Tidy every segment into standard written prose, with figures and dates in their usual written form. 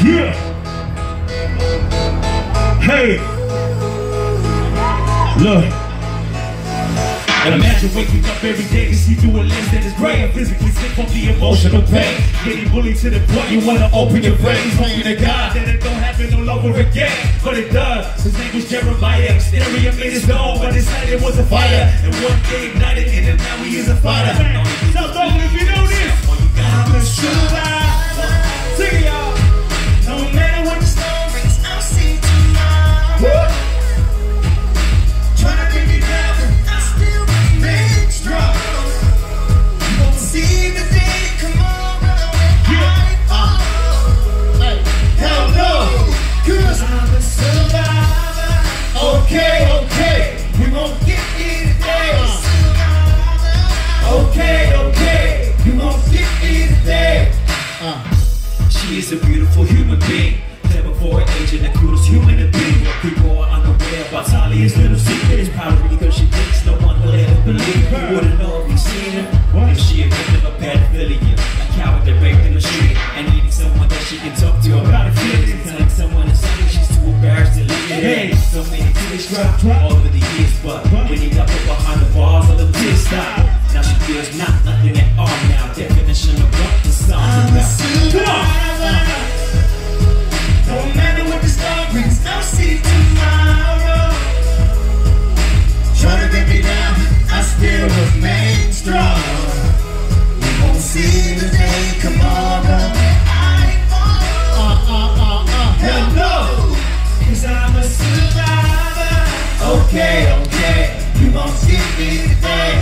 Yeah. Hey. Look. And imagine waking up every day to see through a lens that is gray and physically sick from the emotional pain. Getting bullied to the point you wanna open your brains, praying to God that it don't happen all over again. But it does. His name was Jeremiah. Exterior made his own, but inside it was a fire. And one day ignited it, and now he is a fighter. So don't if you know this, I'm a survivor. Sing it, y'all. No matter what the stories, I'll see tomorrow. Trying to bring me down, but I still remain strong. You won't see the day come on, hey, hell no, cause I'm a survivor. Okay, okay, we won't get me today. Okay, okay, you won't get me today. She is a beautiful human being, clever for an age and the coolest human to be. What people are unaware about Talia's little secret is probably because she thinks no one will ever believe her. You wouldn't know if you seen her. If she a victim of pedophilia, a coward that raped in the street, and needing someone that she can talk to about her feelings. Telling someone is something she's too embarrassed to leave it. Hey, so many tears dropped all over the years, but when he got put behind the bars, all the tears stopped. Now she feels nothing at all now. Definition of what the song's about. Come on! No matter what the star brings, I'll see tomorrow. Try to get me down, I still remain strong. You won't see the day come on, I fall. Hell no, cause I'm a survivor. Okay, okay, you won't see me today.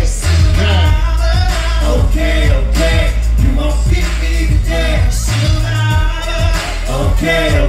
Okay, okay, you won't get me today. Okay,